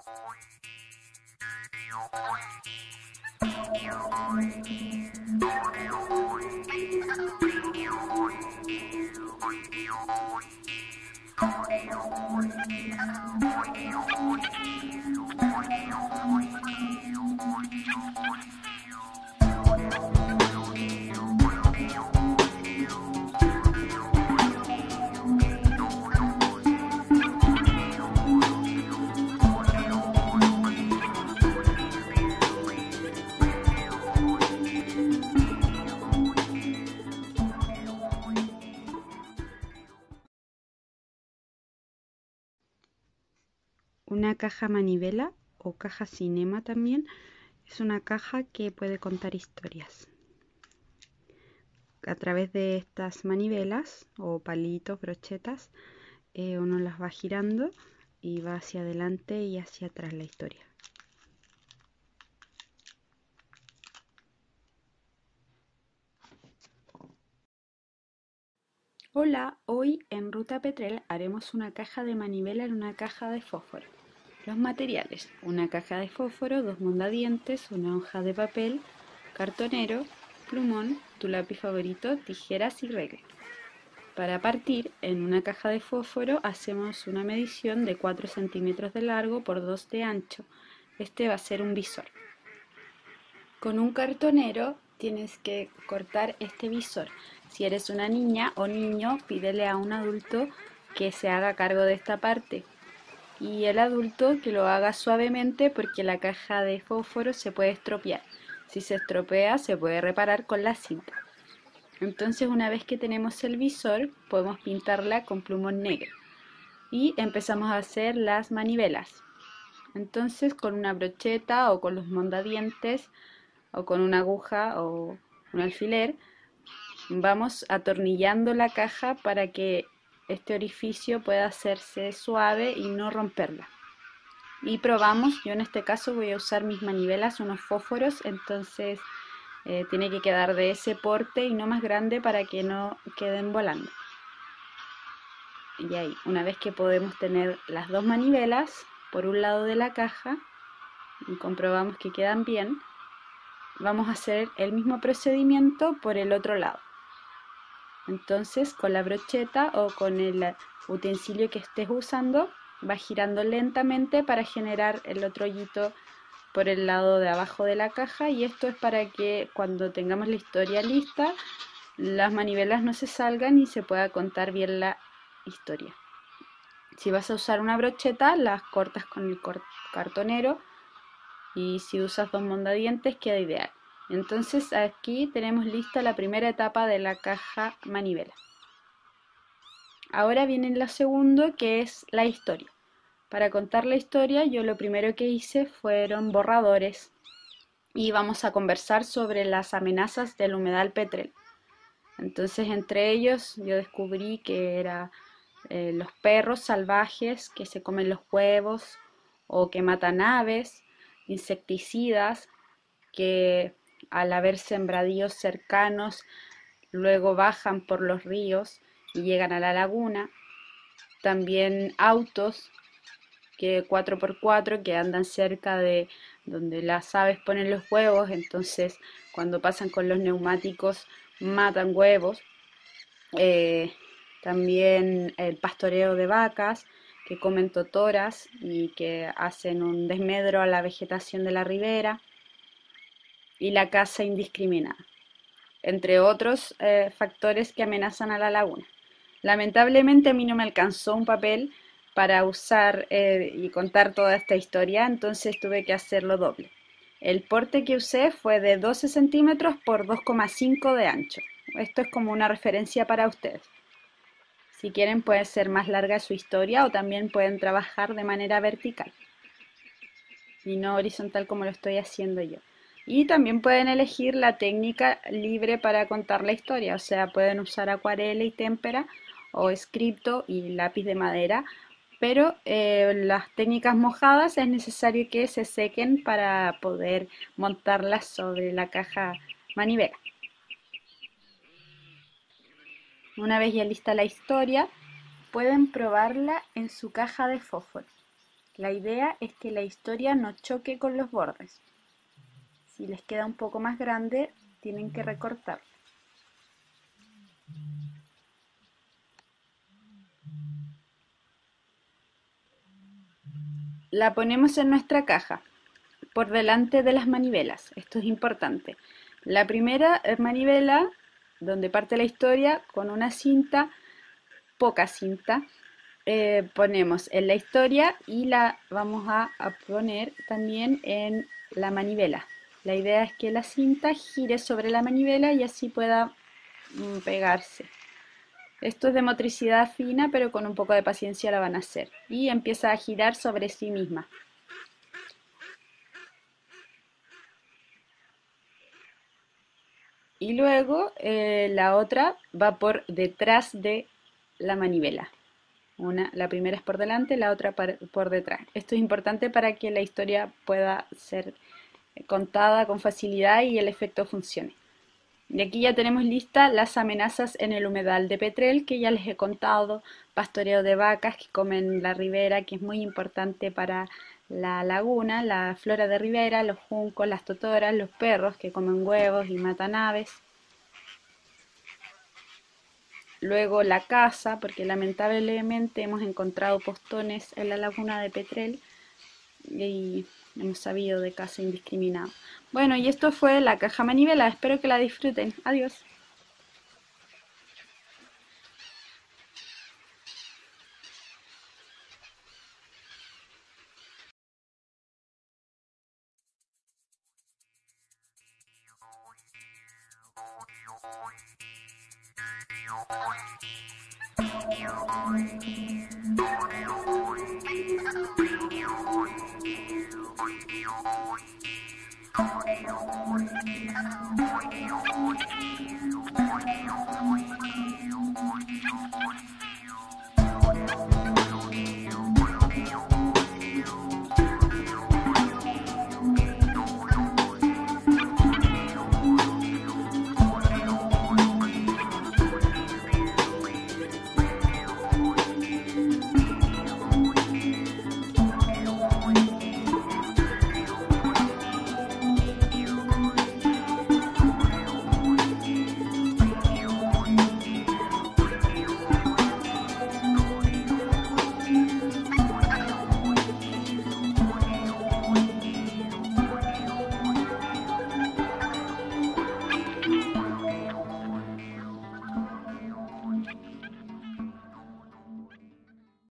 Una caja manivela o caja cinema también es una caja que puede contar historias. A través de estas manivelas o palitos, brochetas, uno las va girando y va hacia adelante y hacia atrás la historia. Hola, hoy en Ruta Petrel haremos una caja de manivela en una caja de fósforo. Los materiales: una caja de fósforo, 2 mondadientes, una hoja de papel, cartonero, plumón, tu lápiz favorito, tijeras y regla. Para partir, en una caja de fósforo hacemos una medición de 4 centímetros de largo por 2 de ancho. Este va a ser un visor. Con un cartonero tienes que cortar este visor. Si eres una niña o niño, pídele a un adulto que se haga cargo de esta parte. Y el adulto que lo haga suavemente porque la caja de fósforo se puede estropear. Si se estropea, se puede reparar con la cinta. Entonces, una vez que tenemos el visor, podemos pintarla con plumón negro. Y empezamos a hacer las manivelas. Entonces, con una brocheta o con los mondadientes o con una aguja o un alfiler, vamos atornillando la caja para que este orificio pueda hacerse suave y no romperla. Y probamos, yo en este caso voy a usar mis manivelas, unos fósforos, entonces tiene que quedar de ese porte y no más grande para que no queden volando. Y ahí, una vez que podemos tener las dos manivelas por un lado de la caja y comprobamos que quedan bien, vamos a hacer el mismo procedimiento por el otro lado. Entonces, con la brocheta o con el utensilio que estés usando, va girando lentamente para generar el otro hoyito por el lado de abajo de la caja, y esto es para que cuando tengamos la historia lista, las manivelas no se salgan y se pueda contar bien la historia. Si vas a usar una brocheta, las cortas con el cartonero, y si usas 2 mondadientes queda ideal. Entonces aquí tenemos lista la primera etapa de la caja manivela. Ahora viene lo segundo, que es la historia. Para contar la historia, yo lo primero que hice fueron borradores y vamos a conversar sobre las amenazas del humedal Petrel. Entonces, entre ellos yo descubrí que eran los perros salvajes que se comen los huevos o que matan aves, insecticidas que al haber sembradíos cercanos luego bajan por los ríos y llegan a la laguna. También autos que 4x4 que andan cerca de donde las aves ponen los huevos, entonces cuando pasan con los neumáticos matan huevos. También el pastoreo de vacas que comen totoras y que hacen un desmedro a la vegetación de la ribera, y la caza indiscriminada, entre otros factores que amenazan a la laguna. Lamentablemente a mí no me alcanzó un papel para usar y contar toda esta historia, entonces tuve que hacerlo doble. El porte que usé fue de 12 centímetros por 2,5 de ancho. Esto es como una referencia para ustedes. Si quieren puede ser más larga su historia o también pueden trabajar de manera vertical y no horizontal como lo estoy haciendo yo. Y también pueden elegir la técnica libre para contar la historia, o sea, pueden usar acuarela y témpera o escripto y lápiz de madera, pero las técnicas mojadas es necesario que se sequen para poder montarlas sobre la caja manivela. Una vez ya lista la historia, pueden probarla en su caja de fósforo. La idea es que la historia no choque con los bordes. Si les queda un poco más grande, tienen que recortar. La ponemos en nuestra caja, por delante de las manivelas. Esto es importante. La primera manivela, donde parte la historia, con una cinta, poca cinta, ponemos en la historia y la vamos a poner también en la manivela. La idea es que la cinta gire sobre la manivela y así pueda pegarse. Esto es de motricidad fina, pero con un poco de paciencia la van a hacer. Y empieza a girar sobre sí misma. Y luego la otra va por detrás de la manivela. La primera es por delante, la otra por detrás. Esto es importante para que la historia pueda ser contada con facilidad y el efecto funcione. Y aquí ya tenemos listas las amenazas en el humedal de Petrel, que ya les he contado, pastoreo de vacas que comen la ribera, que es muy importante para la laguna, la flora de ribera, los juncos, las totoras, los perros que comen huevos y matan aves. Luego la caza, porque lamentablemente hemos encontrado postones en la laguna de Petrel y hemos sabido de caza indiscriminada. Bueno, y esto fue la caja manivela, espero que la disfruten. Adiós.